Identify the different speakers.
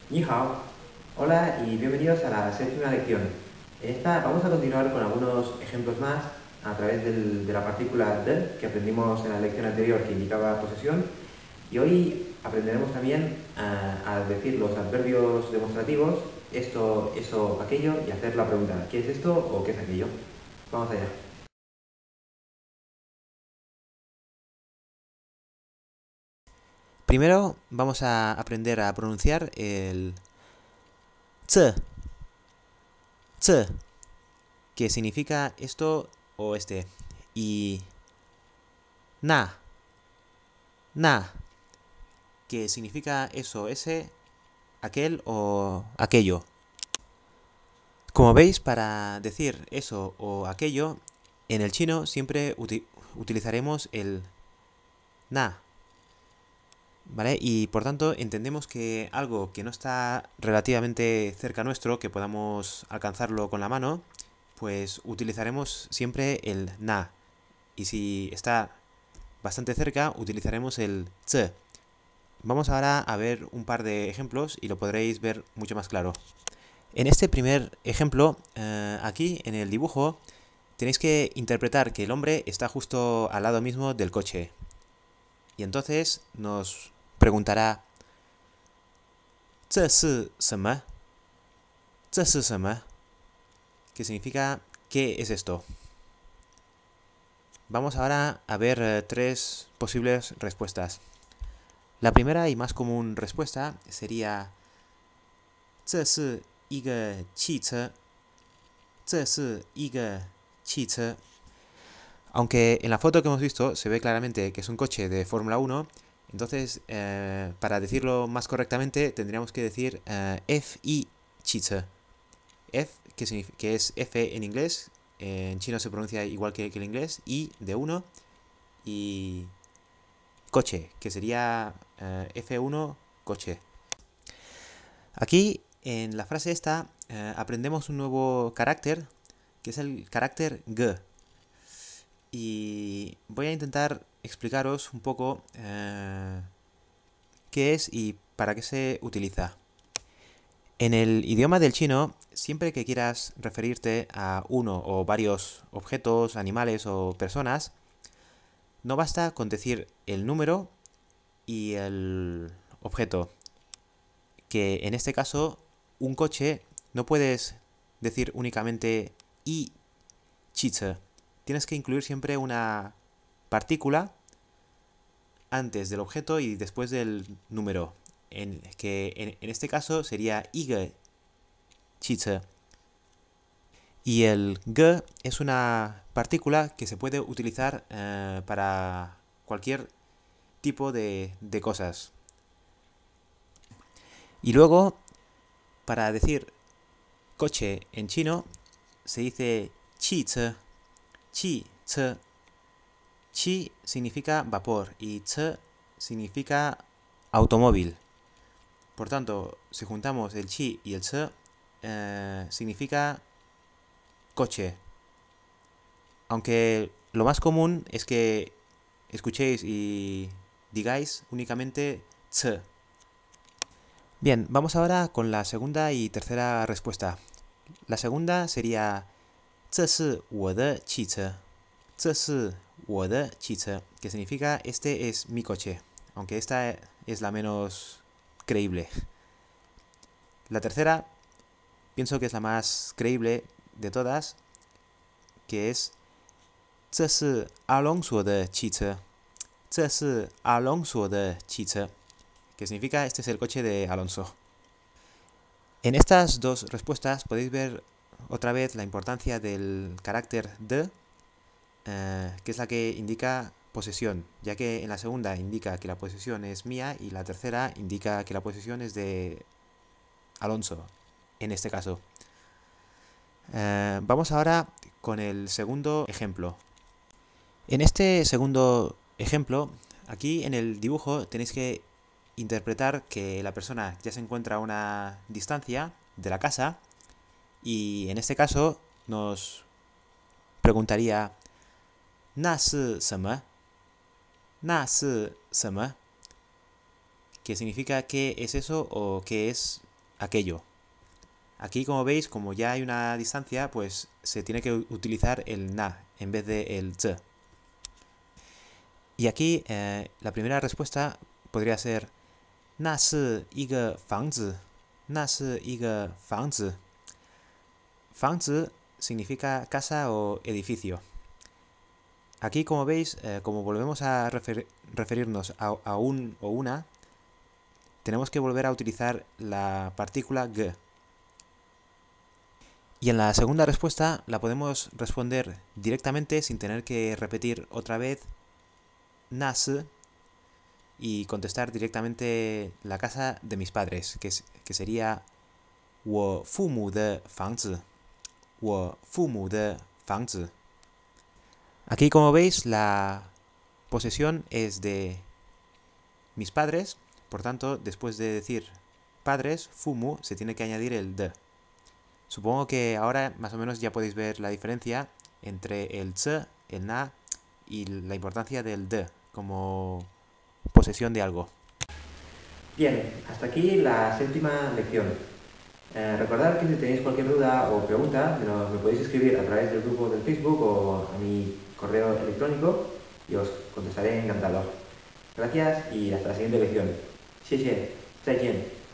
Speaker 1: Ni hao. Hola y bienvenidos a la séptima lección. En esta vamos a continuar con algunos ejemplos más a través de la partícula de que aprendimos en la lección anterior que indicaba posesión. Y hoy aprenderemos también a decir los adverbios demostrativos, esto, eso, aquello, y hacer la pregunta, ¿qué es esto o qué es aquello? Vamos allá.
Speaker 2: Primero vamos a aprender a pronunciar el z, z, que significa esto o este, y na, na, que significa eso, ese, aquel o aquello. Como veis, para decir eso o aquello, en el chino siempre utilizaremos el na, ¿vale? Y por tanto entendemos que algo que no está relativamente cerca nuestro, que podamos alcanzarlo con la mano, pues utilizaremos siempre el na. Y si está bastante cerca, utilizaremos el z. Vamos ahora a ver un par de ejemplos y lo podréis ver mucho más claro. En este primer ejemplo, aquí en el dibujo, tenéis que interpretar que el hombre está justo al lado mismo del coche. Y entonces nos preguntará, 这是什么?这是什么? Que significa, ¿qué es esto? Vamos ahora a ver tres posibles respuestas. La primera y más común respuesta sería 这是一个汽车这是一个汽车 Aunque en la foto que hemos visto se ve claramente que es un coche de Fórmula 1, entonces para decirlo más correctamente tendríamos que decir F-I 汽车 F, que es F en inglés, en chino se pronuncia igual que el inglés, I de 1 y coche, que sería F1 coche. Aquí en la frase esta aprendemos un nuevo carácter, que es el carácter G. Y voy a intentar explicaros un poco qué es y para qué se utiliza. En el idioma del chino, siempre que quieras referirte a uno o varios objetos, animales o personas, no basta con decir el número y el objeto. Que en este caso, un coche, no puedes decir únicamente i 汽车. Tienes que incluir siempre una partícula antes del objeto y después del número. En este caso sería 一个汽车. Y el g es una partícula que se puede utilizar para cualquier tipo de cosas. Y luego, para decir coche en chino, se dice 汽车 chi, ce. Chi significa vapor y ce significa automóvil. Por tanto, si juntamos el chi y el ce, significa coche. Aunque lo más común es que escuchéis y digáis únicamente ce. Bien, vamos ahora con la segunda y tercera respuesta. La segunda sería 这是我的汽车这是我的汽车 que significa este es mi coche, aunque esta es la menos creíble. La tercera pienso que es la más creíble de todas, que es 这是阿隆索的汽车这是阿隆索的汽车 que significa este es el coche de Alonso. En estas dos respuestas podéis ver otra vez la importancia del carácter de, que es la que indica posesión, ya que en la segunda indica que la posesión es mía y la tercera indica que la posesión es de Alonso, en este caso. Vamos ahora con el segundo ejemplo. En este segundo ejemplo, aquí en el dibujo tenéis que interpretar que la persona ya se encuentra a una distancia de la casa y en este caso nos preguntaría 那是什么?那是什么? Que significa qué es eso o qué es aquello. Aquí, como veis, como ya hay una distancia, pues se tiene que utilizar el na en vez de el z. Y aquí la primera respuesta podría ser 那是一个房子，那是一个房子。房子 significa casa o edificio. Aquí, como veis, como volvemos a referirnos a un o una, tenemos que volver a utilizar la partícula g. Y en la segunda respuesta la podemos responder directamente sin tener que repetir otra vez 那是 y contestar directamente la casa de mis padres, que sería 我父母的房子，我父母的房子。Aquí, como veis, la posesión es de mis padres, por tanto, después de decir padres, fumu, se tiene que añadir el de. Supongo que ahora más o menos ya podéis ver la diferencia entre el tse, el na y la importancia del de como posesión de algo.
Speaker 1: Bien, hasta aquí la séptima lección. Recordad que si tenéis cualquier duda o pregunta, me podéis escribir a través del grupo del Facebook o a mi correo electrónico y os contestaré encantado. Gracias y hasta la siguiente lección. 谢谢，再见。